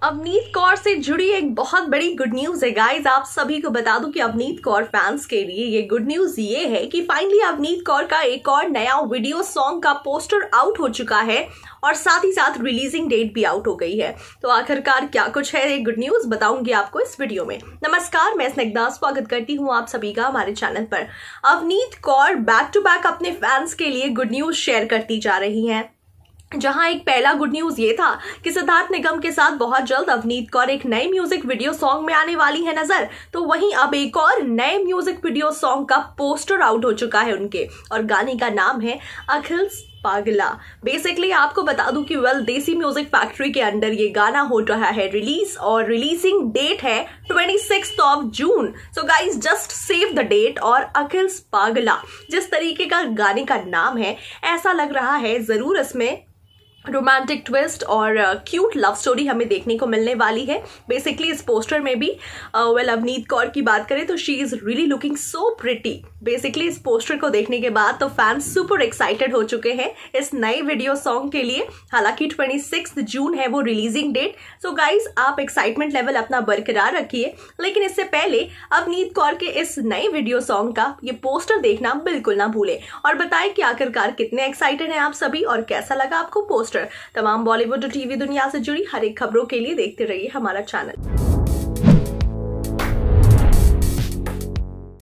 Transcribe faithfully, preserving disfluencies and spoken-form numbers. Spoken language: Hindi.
अवनीत कौर से जुड़ी एक बहुत बड़ी गुड न्यूज है गाइस। आप सभी को बता दूं कि अवनीत कौर फैंस के लिए ये गुड न्यूज ये है कि फाइनली अवनीत कौर का एक और नया वीडियो सॉन्ग का पोस्टर आउट हो चुका है और साथ ही साथ रिलीजिंग डेट भी आउट हो गई है। तो आखिरकार क्या कुछ है ये गुड न्यूज बताऊंगी आपको इस वीडियो में। नमस्कार, मैं स्निग्धा स्वागत करती हूँ आप सभी का हमारे चैनल पर। Avneet Kaur back to back अपने फैंस के लिए गुड न्यूज शेयर करती जा रही हैं, जहां एक पहला गुड न्यूज ये था कि सिद्धार्थ निगम के साथ बहुत जल्द अवनीत कौर एक नए म्यूजिक वीडियो सॉन्ग में आने वाली है नजर। तो वहीं अब एक और नए म्यूजिक वीडियो सॉन्ग का पोस्टर आउट हो चुका है उनके, और गाने का नाम है अखिल पागला। बेसिकली आपको बता दूं कि वेल देसी म्यूजिक फैक्ट्री के अंडर ये गाना हो रहा है रिलीज, और रिलीजिंग डेट है छब्बीस ऑफ जून। So guys just save the date. और अखिल पागला जिस तरीके का गाने का नाम है, ऐसा लग रहा है जरूर इसमें रोमांटिक ट्विस्ट और क्यूट लव स्टोरी हमें देखने को मिलने वाली है। बेसिकली इस पोस्टर में भी वेल uh, अवनीत कौर की बात करें तो she is really looking so pretty. Basically इस पोस्टर को देखने के बाद तो फैंस सुपर एक्साइटेड हो चुके हैं इस नए वीडियो सॉन्ग के लिए। हालांकि छब्बीस जून है वो रिलीजिंग डेट। सो गाइज आप एक्साइटमेंट लेवल अपना बरकरार रखिए, लेकिन इससे पहले अवनीत कौर के इस नए वीडियो सॉन्ग का ये पोस्टर देखना बिल्कुल ना भूलें और बताएं कि आखिरकार कितने एक्साइटेड हैं आप सभी और कैसा लगा आपको पोस्टर। तमाम बॉलीवुड और टीवी दुनिया से जुड़ी हर एक खबरों के लिए देखते रहिए हमारा चैनल।